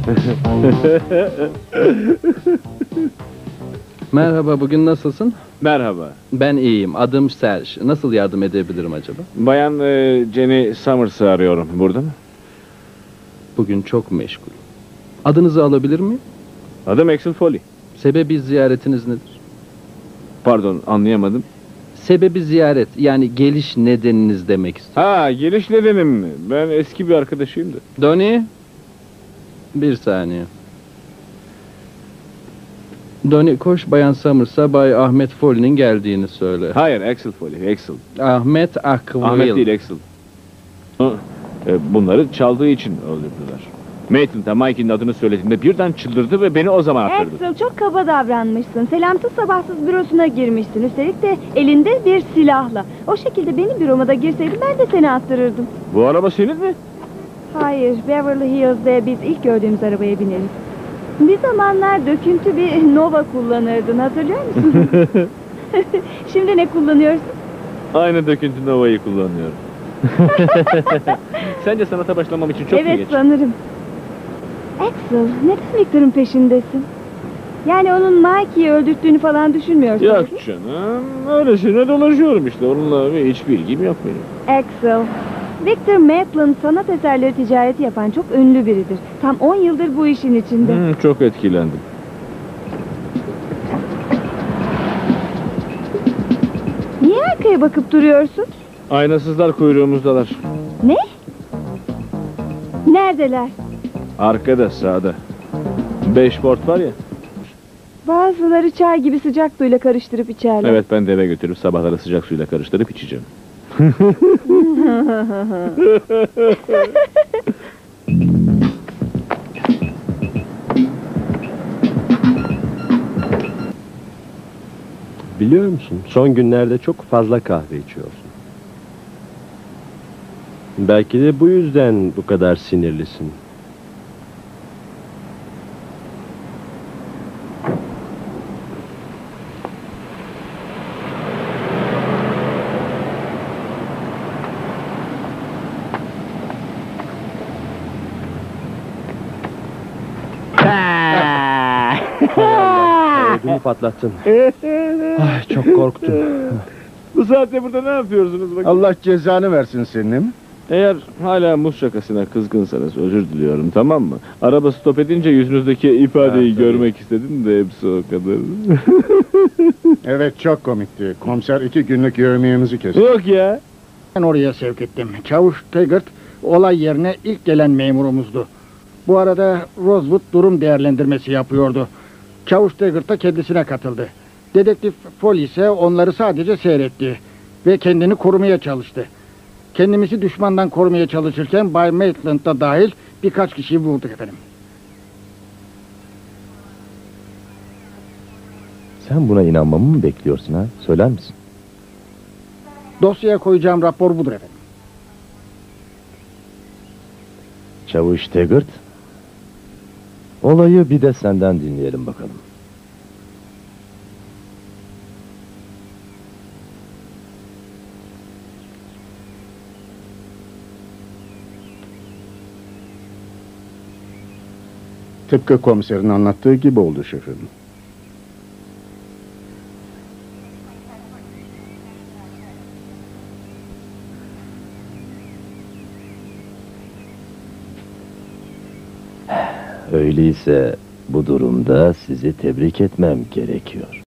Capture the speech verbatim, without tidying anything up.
Merhaba, bugün nasılsın? Merhaba. Ben iyiyim, adım Serge. Nasıl yardım edebilirim acaba? Bayan e, Jenny Summers'ı arıyorum. Burada mı? Bugün çok meşgul. Adınızı alabilir miyim? Adım Axel Foley. Sebebi ziyaretiniz nedir? Pardon, anlayamadım. Sebebi ziyaret, yani geliş nedeniniz demek istiyorum. Ha, geliş nedenim mi? Ben eski bir arkadaşıyım da. Donnie? Bir saniye. Donnie, koş Bayan Summers'a Bay Ahmet Foley'nin geldiğini söyle. Hayır, Axel Foley, Axel. Ahmet Akvil. Ahmet değil, Axel. O, e, bunları çaldığı için öldürdüler. Maitland'a Mike'in adını söylediğinde birden çıldırdı ve beni o zaman attırdı. Axel, çok kaba davranmışsın. Selamsız sabahsız bürosuna girmişsin. Üstelik de elinde bir silahla. O şekilde benim büroma da girseydin ben de seni attırırdım. Bu araba senin mi? Hayır, Beverly Hills'de biz ilk gördüğümüz arabaya bineriz. Bir zamanlar döküntü bir Nova kullanırdın, hatırlıyor musun? Şimdi ne kullanıyorsun? Aynı döküntü Nova'yı kullanıyorum. Sence sanata başlamam için çok mu Evet, geç? sanırım. Axel, neden Victor'ın peşindesin? Yani onun Mikey'i öldürttüğünü falan düşünmüyorsun. Yok değil mi? canım, öylesine dolaşıyorum işte. Onunla hiç bilgim yok benim. Axel, Victor Maitland sanat eserleri ticareti yapan çok ünlü biridir. Tam on yıldır bu işin içinde. Hmm, çok etkilendim. Niye arkaya bakıp duruyorsun? Aynasızlar kuyruğumuzdalar. Ne? Neredeler? Arkada, sağda. Beş port var ya. Bazıları çay gibi sıcak suyla karıştırıp içerler. Evet, ben de eve götürüp sabahları sıcak suyla karıştırıp içeceğim. Biliyor musun? Son günlerde çok fazla kahve içiyorsun. Belki de bu yüzden bu kadar sinirlisin. Ödümü patlattın. Ay, çok korktum. Bu saatte burada ne yapıyorsunuz bakın? Allah cezanı versin senin. Eğer hala muz şakasına kızgınsanız özür diliyorum, tamam mı? Araba stop edince yüzünüzdeki ifadeyi Ha, tabii. görmek istedim de hepsi o kadar. Evet, çok komikti. Komiser iki günlük yevmiyemizi kesti. Yok ya. Ben oraya sevk ettim. Çavuş Taggart olay yerine ilk gelen memurumuzdu. Bu arada Rosewood durum değerlendirmesi yapıyordu. Çavuş Taggart da kendisine katıldı. Dedektif Foley ise onları sadece seyretti ve kendini korumaya çalıştı. Kendimizi düşmandan korumaya çalışırken Bay Maitland da dahil birkaç kişiyi vurduk efendim. Sen buna inanmamı mı bekliyorsun ha? Söyler misin? Dosyaya koyacağım rapor budur efendim. Çavuş Taggart. Olayı bir de senden dinleyelim bakalım. Tıpkı komiserin anlattığı gibi oldu şefim. Öyleyse bu durumda sizi tebrik etmem gerekiyor.